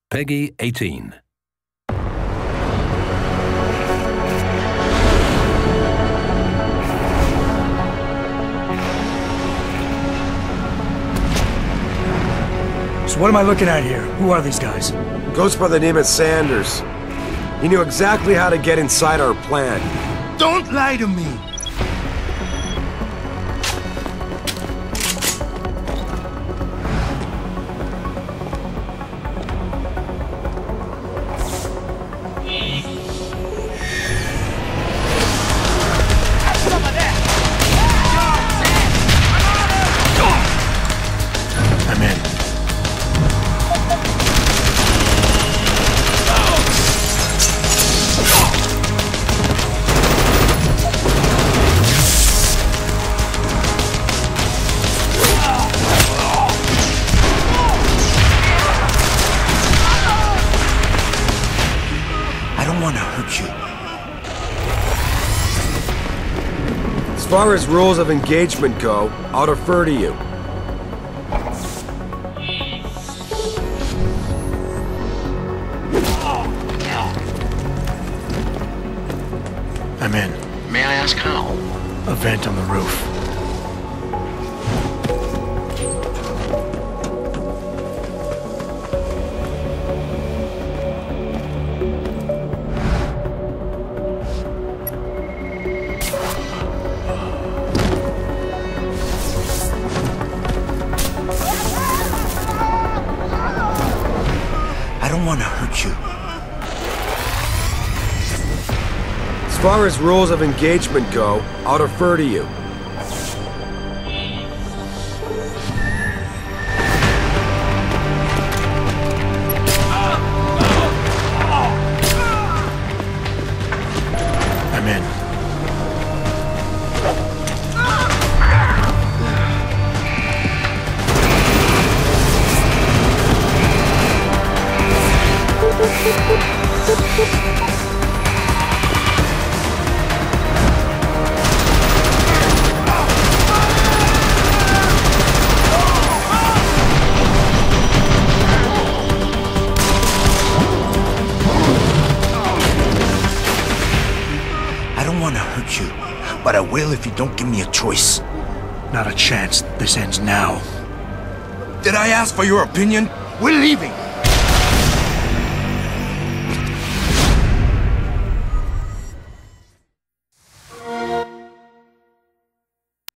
Peggy 18. So what am I looking at here? Who are these guys? Goes by the name of Sanders. He knew exactly how to get inside our plant. Don't lie to me! I'm in. I don't want to hurt you. As far as rules of engagement go, I'll defer to you. I'm in. May I ask how? A vent on the roof. I don't want to hurt you. As far as rules of engagement go, I'll defer to you. I'm in. I don't want to hurt you, but I will if you don't give me a choice. Not a chance. This ends now. Did I ask for your opinion? We're leaving.